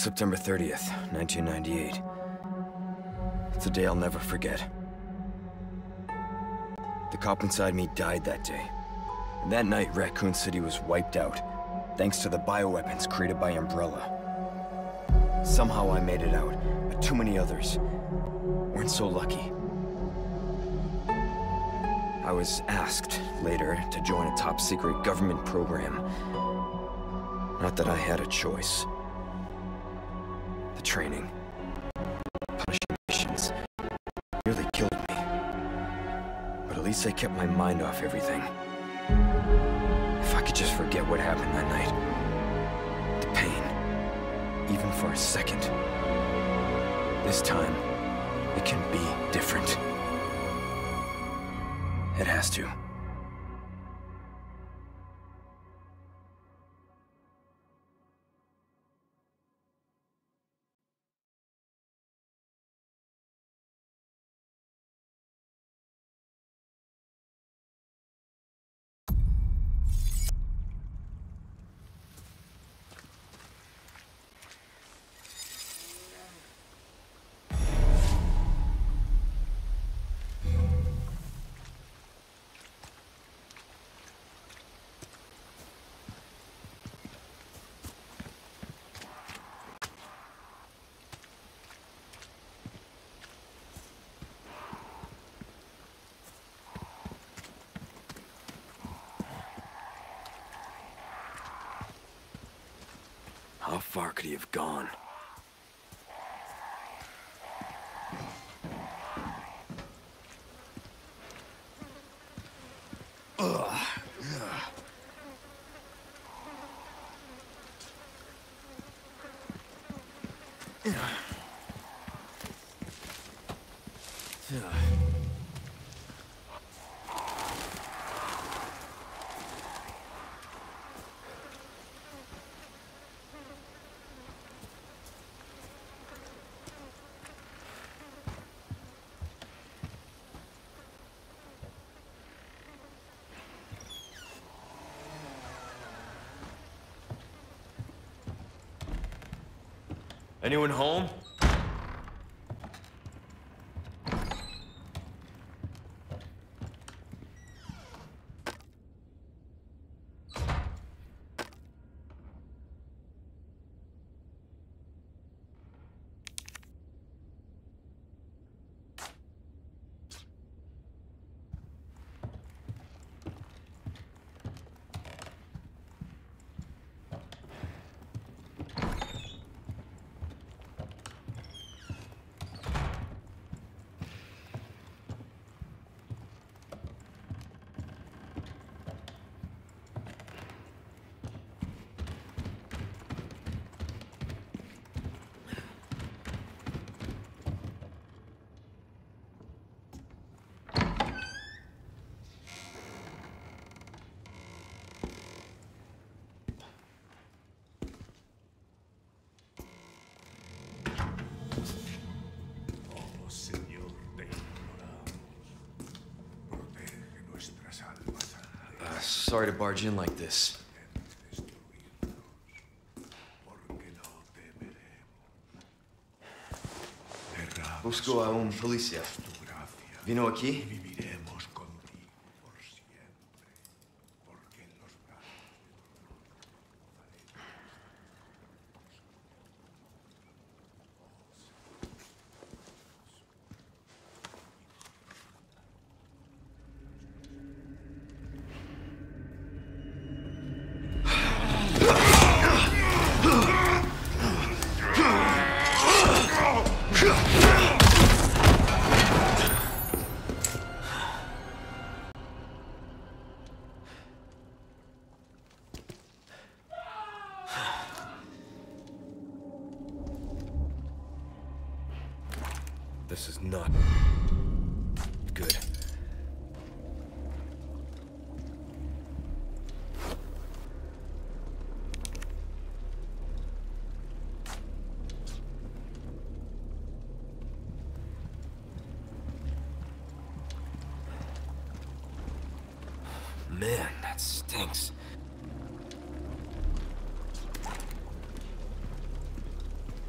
September 30th, 1998. It's a day I'll never forget. The cop inside me died that day. And that night, Raccoon City was wiped out, thanks to the bioweapons created by Umbrella. Somehow I made it out, but too many others weren't so lucky. I was asked later to join a top-secret government program. Not that I had a choice. The training, punishing missions, nearly killed me. But at least I kept my mind off everything. If I could just forget what happened that night. The pain, even for a second. This time, it can be different. It has to. How far could he have gone? Anyone home? Sorry to barge in like this. Busco a un policía. ¿Vino aquí? This is not good. Man, that stinks.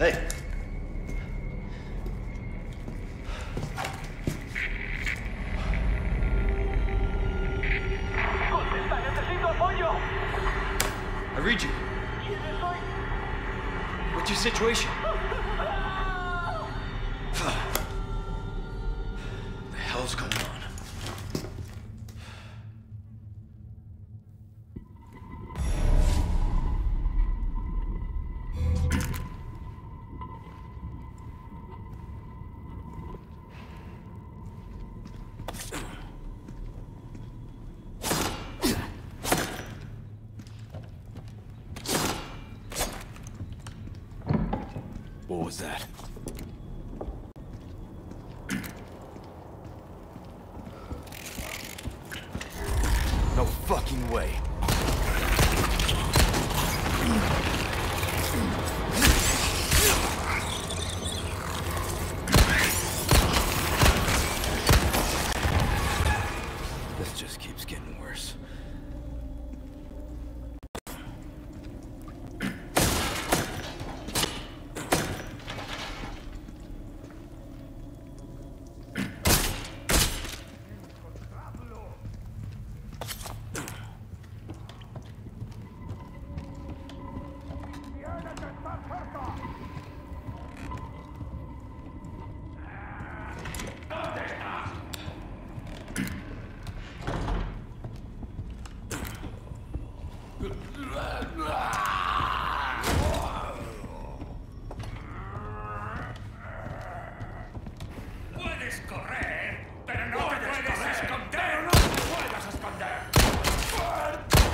Hey! ¡Contesta, necesito apoyo! I read you. What's your situation? What the hell's going on? What was that? No fucking way. This just keeps getting worse. Puedes correr, pero no te puedes esconder. No te puedes esconder.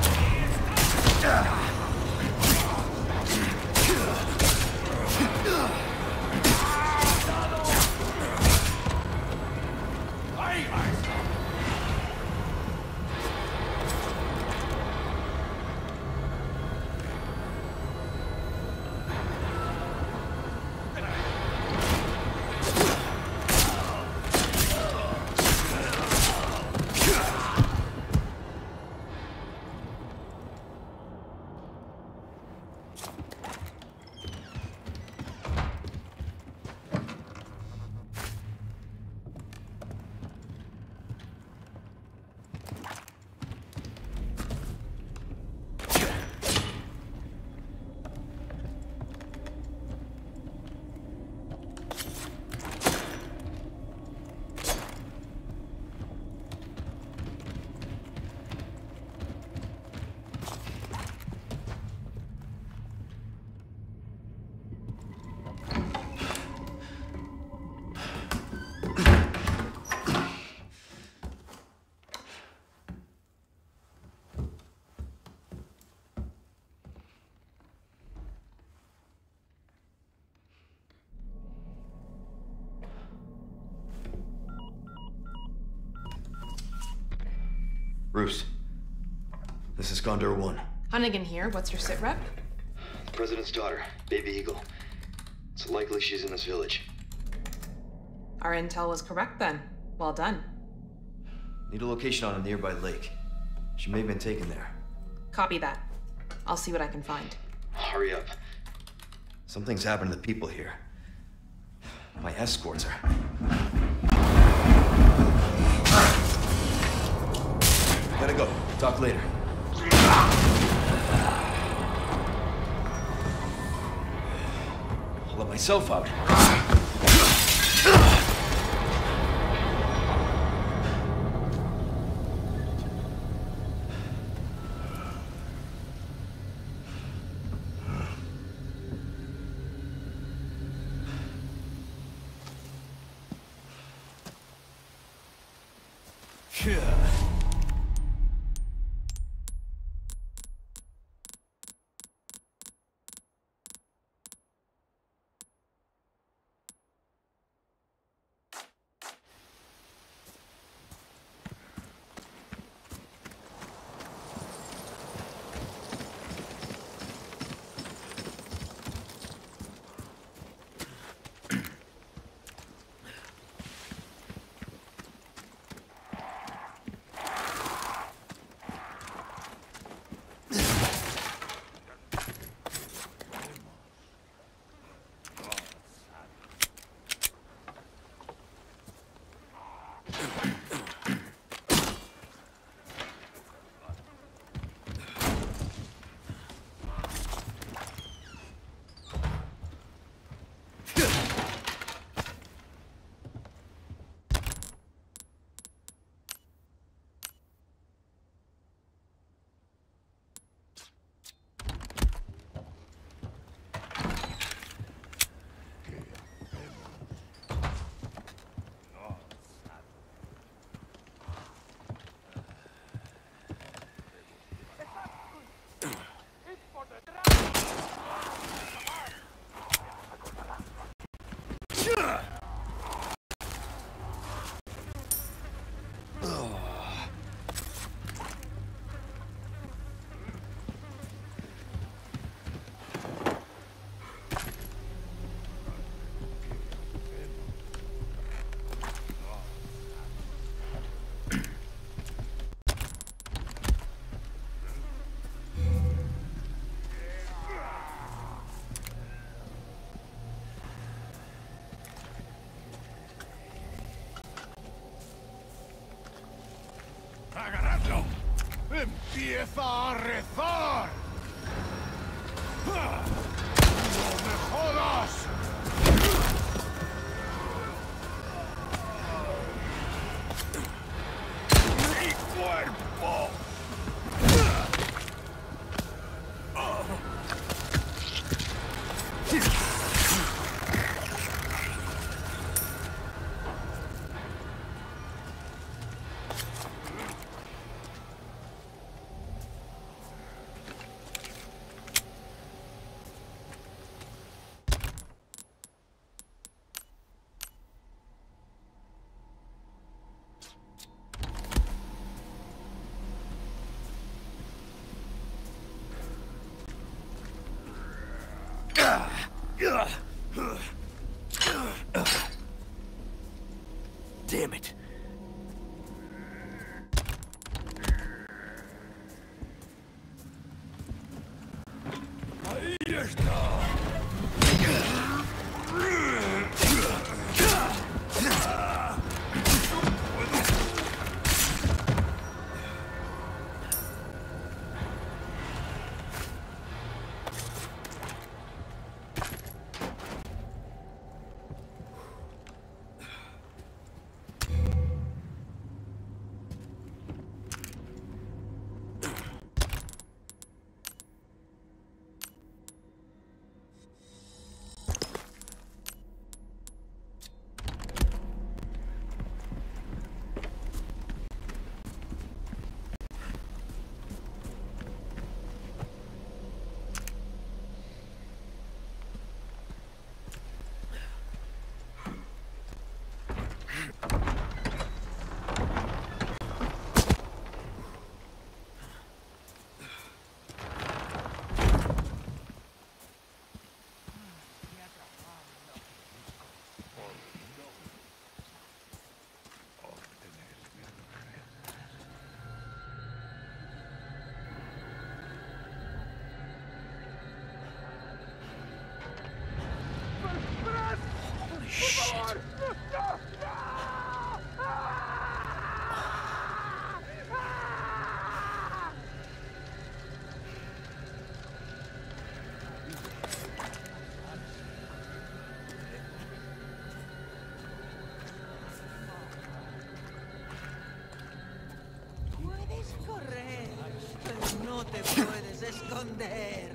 Ahí va. Bruce, this is Condor 1. Hunnigan here. What's your sit rep? The President's daughter, Baby Eagle. It's likely she's in this village. Our intel was correct then. Well done. Need a location on a nearby lake. She may have been taken there. Copy that. I'll see what I can find. Hurry up. Something's happened to the people here. My escorts are... Gotta go. Talk later. I'll let myself out. ¡Agarradlo! ¡Empieza a rezar! ¡No me jodas! ¡Mi cuerpo! Damn it. Ahí está. esconder.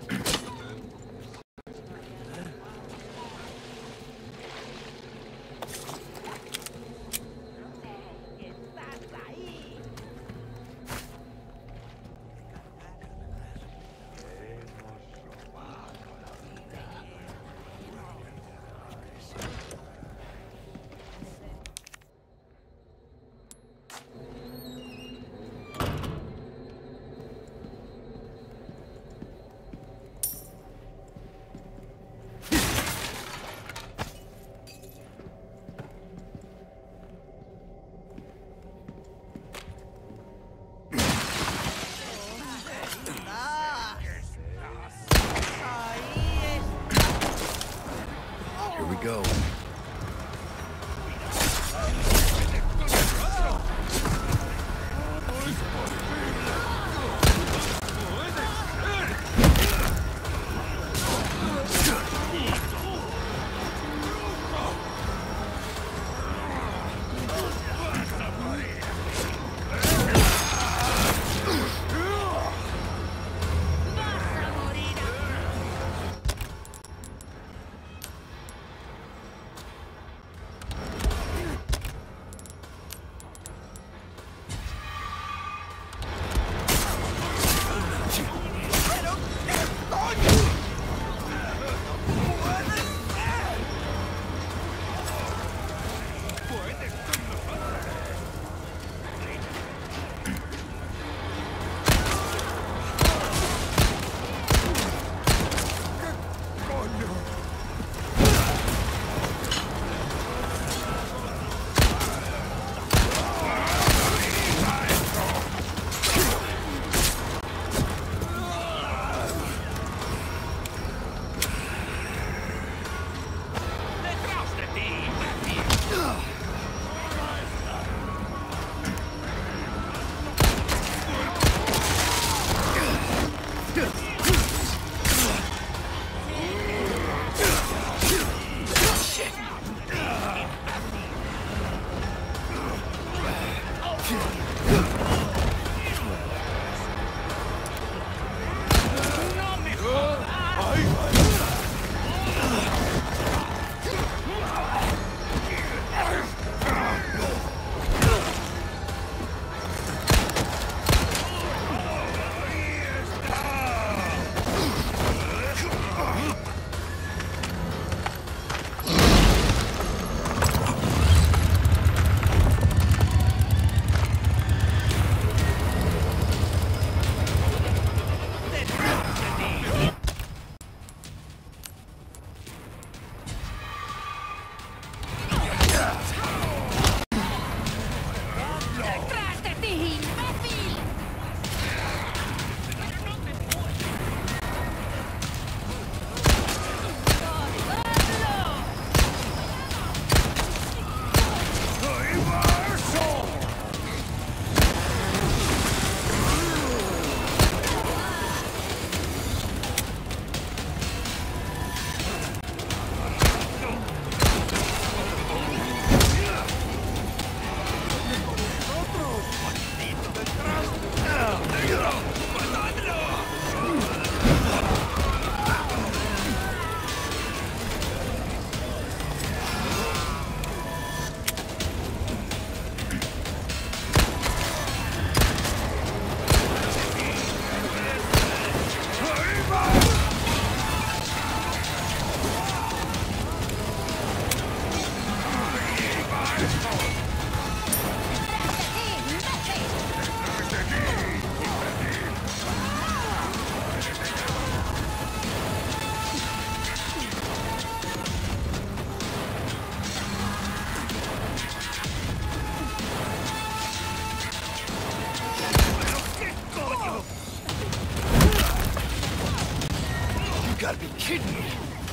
gotta be kidding me!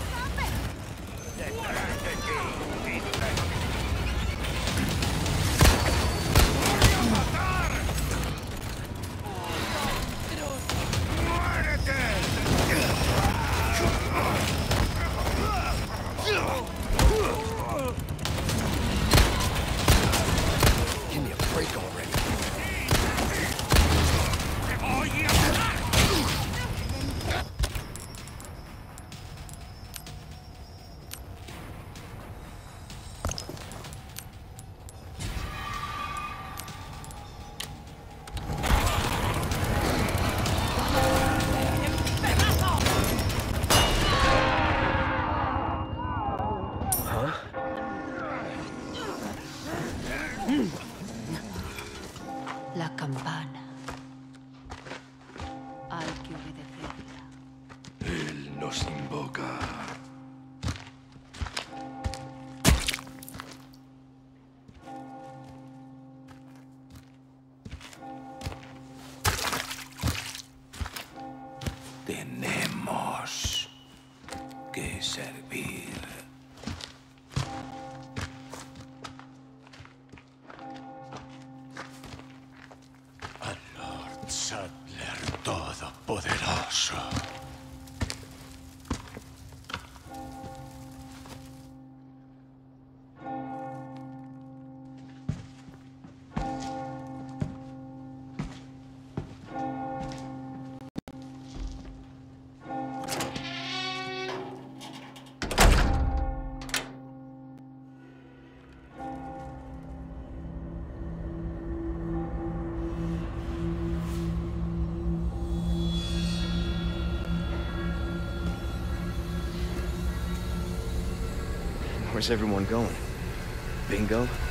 Give me a break already. La campana. Hay que obedecerla. Él nos invoca. Tenemos que servir. Al Lord Saddler Todopoderoso. Where's everyone going? Bingo?